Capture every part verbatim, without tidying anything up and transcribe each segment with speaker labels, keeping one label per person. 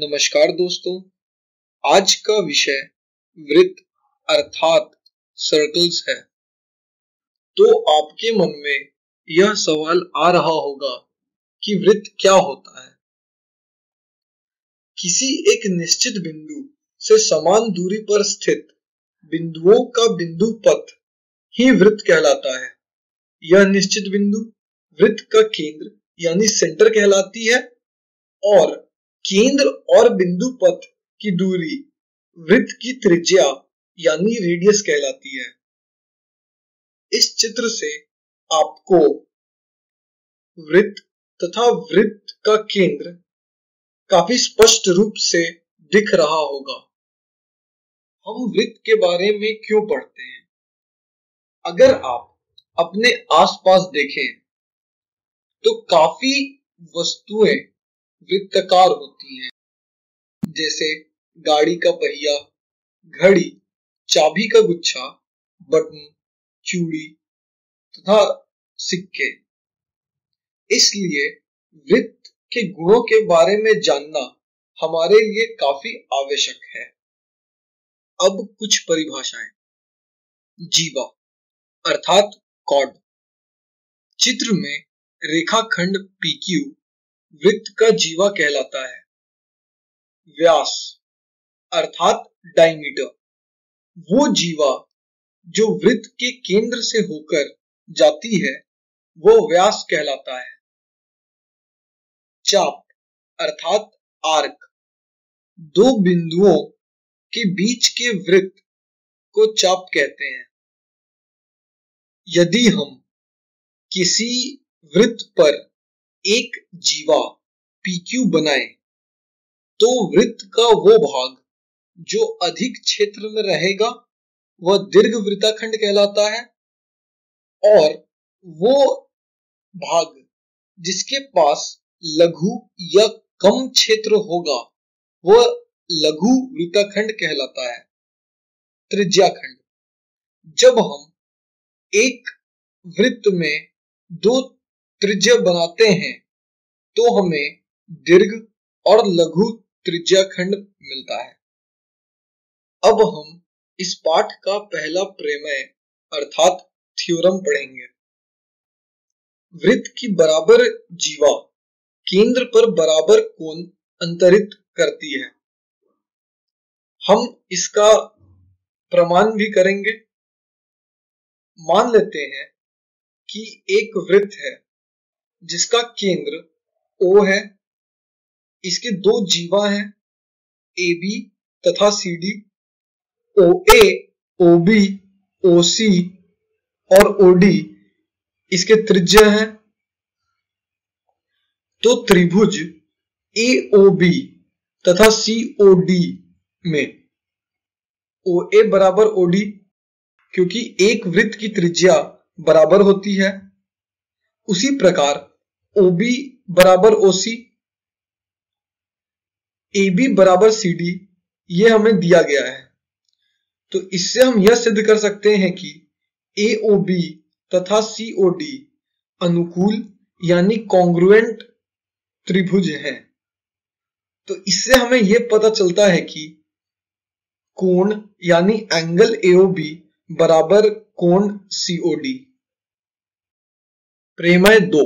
Speaker 1: नमस्कार दोस्तों, आज का विषय वृत्त अर्थात सर्कल्स है। तो आपके मन में यह सवाल आ रहा होगा कि वृत्त क्या होता है। किसी एक निश्चित बिंदु से समान दूरी पर स्थित बिंदुओं का बिंदु पथ ही वृत्त कहलाता है। यह निश्चित बिंदु वृत्त का केंद्र यानी सेंटर कहलाती है और केंद्र और बिंदु पथ की दूरी वृत्त की त्रिज्या यानी रेडियस कहलाती है। इस चित्र से आपको वृत्त तथा वृत्त का केंद्र काफी स्पष्ट रूप से दिख रहा होगा। हम वृत्त के बारे में क्यों पढ़ते हैं? अगर आप अपने आसपास देखें तो काफी वस्तुएं वृत्ताकार होती हैं, जैसे गाड़ी का पहिया, घड़ी, चाबी का गुच्छा, बटन, चूड़ी तथा सिक्के। इसलिए वृत्त के गुणों के बारे में जानना हमारे लिए काफी आवश्यक है। अब कुछ परिभाषाएं। जीवा अर्थात कॉर्ड। चित्र में रेखाखंड पी क्यू वृत्त का जीवा कहलाता है। व्यास अर्थात डायमीटर, वो जीवा जो वृत्त के केंद्र से होकर जाती है वो व्यास कहलाता है। चाप अर्थात आर्क, दो बिंदुओं के बीच के वृत्त को चाप कहते हैं। यदि हम किसी वृत्त पर एक जीवा पी क्यू बनाएं, तो वृत्त का वो भाग जो अधिक क्षेत्र में रहेगा वह दीर्घ वृत्ताखंड कहलाता है और वो भाग जिसके पास लघु या कम क्षेत्र होगा वह लघु वृत्ताखंड कहलाता है। त्रिज्याखंड, जब हम एक वृत्त में दो त्रिज्या बनाते हैं तो हमें दीर्घ और लघु त्रिज्याखंड मिलता है। अब हम इस पाठ का पहला प्रमेय अर्थात थ्योरम पढ़ेंगे। वृत्त की बराबर जीवा केंद्र पर बराबर कोण अंतरित करती है। हम इसका प्रमाण भी करेंगे। मान लेते हैं कि एक वृत्त है जिसका केंद्र O है, इसके दो जीवा हैं ए बी तथा सी डी। ओ ए, ओ बी, ओ सी और ओ डी इसके त्रिज्या हैं। तो त्रिभुज ए ओ बी तथा सी ओ डी में ओ ए बराबर ओ डी, क्योंकि एक वृत्त की त्रिज्या बराबर होती है। उसी प्रकार ओ बी बराबर ओ सी, ए बी बराबर सी डी, ये हमें दिया गया है। तो इससे हम यह सिद्ध कर सकते हैं कि ए ओ बी तथा सी ओ डी अनुकूल यानी कॉन्ग्रुएंट त्रिभुज है। तो इससे हमें यह पता चलता है कि कोण यानी एंगल ए ओ बी बराबर कोण सी ओ डी। प्रमेय दो।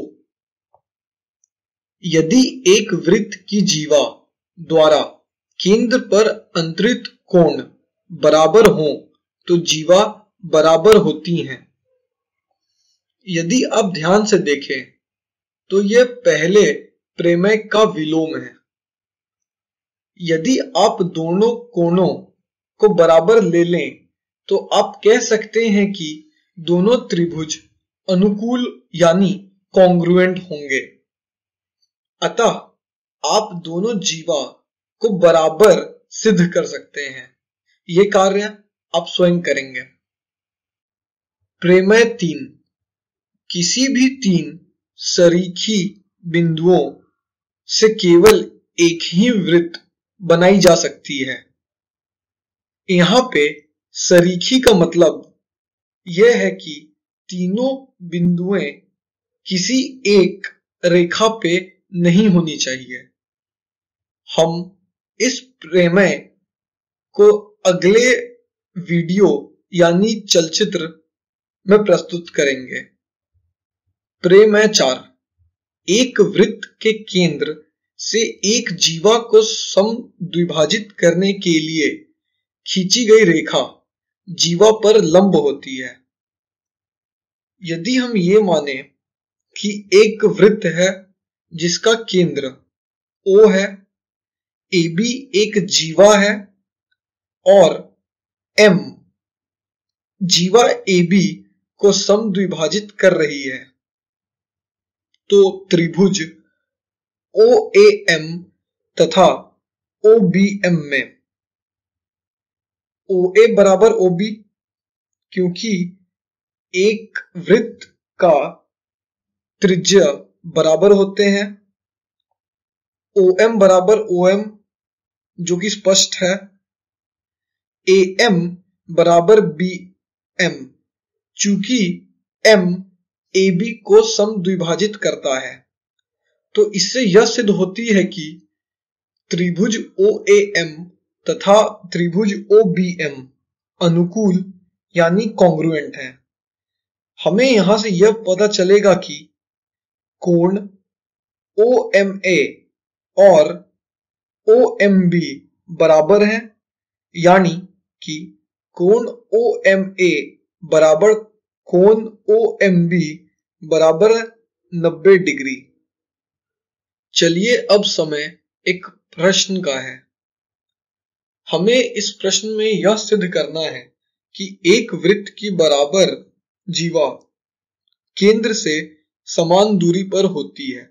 Speaker 1: यदि एक वृत्त की जीवा द्वारा केंद्र पर अंतरित कोण बराबर हो तो जीवा बराबर होती हैं। यदि आप ध्यान से देखें तो यह पहले प्रमेय का विलोम है। यदि आप दोनों कोणों को बराबर ले लें तो आप कह सकते हैं कि दोनों त्रिभुज अनुकूल यानी कॉन्ग्रुएंट होंगे। अतः आप दोनों जीवा को बराबर सिद्ध कर सकते हैं। यह कार्य आप स्वयं करेंगे। प्रमेय तीन। किसी भी तीन सरीखी बिंदुओं से केवल एक ही वृत्त बनाई जा सकती है। यहां पे सरीखी का मतलब यह है कि तीनों बिंदुएं किसी एक रेखा पे नहीं होनी चाहिए। हम इस प्रमेय को अगले वीडियो यानी चलचित्र में प्रस्तुत करेंगे। प्रमेय चार, एक वृत्त के केंद्र से एक जीवा को समद्विभाजित करने के लिए खींची गई रेखा जीवा पर लंब होती है। यदि हम ये माने कि एक वृत्त है जिसका केंद्र O है, A B एक जीवा है और M जीवा A B को समद्विभाजित कर रही है, तो त्रिभुज O A M तथा O B M में O A बराबर O B, क्योंकि एक वृत्त का त्रिज्या बराबर होते हैं। O M बराबर O M जो कि स्पष्ट है। A M बराबर B M चूंकि M A B को समद्विभाजित करता है, तो इससे यह सिद्ध होती है कि त्रिभुज O A M तथा त्रिभुज O B M अनुकूल यानी कॉन्ग्रुएंट है। हमें यहां से यह पता चलेगा कि कोण O M A और O M B बराबर हैं, यानी कि कोण O M A बराबर कोण O M B बराबर नब्बे डिग्री। चलिए अब समय एक प्रश्न का है। हमें इस प्रश्न में यह सिद्ध करना है कि एक वृत्त की बराबर जीवा केंद्र से समान दूरी पर होती है।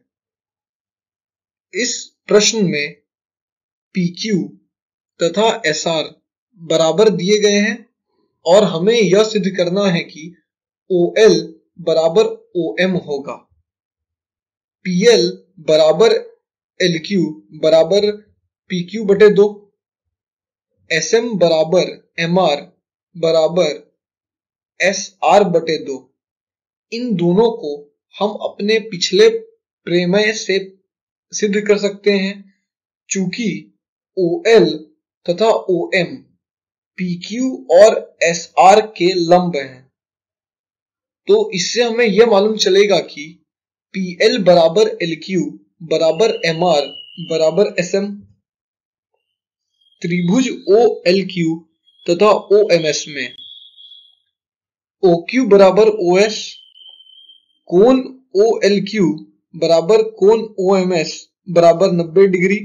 Speaker 1: इस प्रश्न में P Q तथा S R बराबर दिए गए हैं और हमें यह सिद्ध करना है कि O L बराबर O M होगा। P L बराबर L Q बराबर P Q बटे दो, S M बराबर M R बराबर S R बटे दो। इन दोनों को हम अपने पिछले प्रमेय से सिद्ध कर सकते हैं, चूंकि O L तथा O M P Q और S R के लंब हैं। तो इससे हमें यह मालूम चलेगा कि P L बराबर L Q बराबर M R बराबर S M। त्रिभुज O L Q तथा O M S में O Q बराबर O S, कोण O L Q बराबर कोण O M S बराबर नब्बे डिग्री,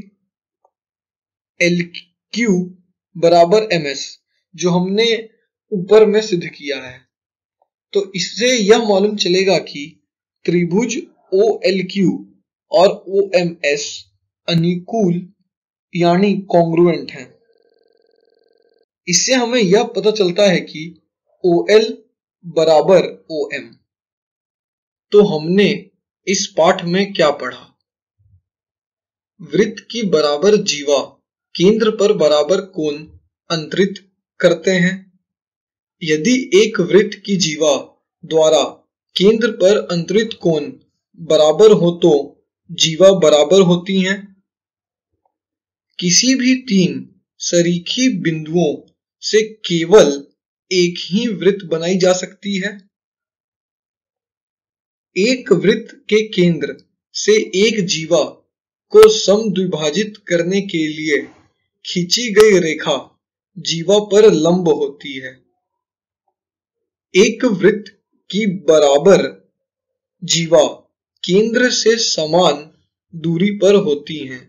Speaker 1: L Q बराबर M S जो हमने ऊपर में सिद्ध किया है। तो इससे यह मालूम चलेगा कि त्रिभुज O L Q और O M S अनुकूल यानी कॉन्ग्रुएंट हैं। इससे हमें यह पता चलता है कि O L बराबर O M। तो हमने इस पाठ में क्या पढ़ा? वृत्त की बराबर जीवा केंद्र पर बराबर कोण अंतरित करते हैं। यदि एक वृत्त की जीवा द्वारा केंद्र पर अंतरित कोण बराबर हो तो जीवा बराबर होती हैं। किसी भी तीन सरीखी बिंदुओं से केवल एक ही वृत्त बनाई जा सकती है। एक वृत्त के केंद्र से एक जीवा को समद्विभाजित करने के लिए खींची गई रेखा जीवा पर लंब होती है। एक वृत्त की बराबर जीवा केंद्र से समान दूरी पर होती हैं।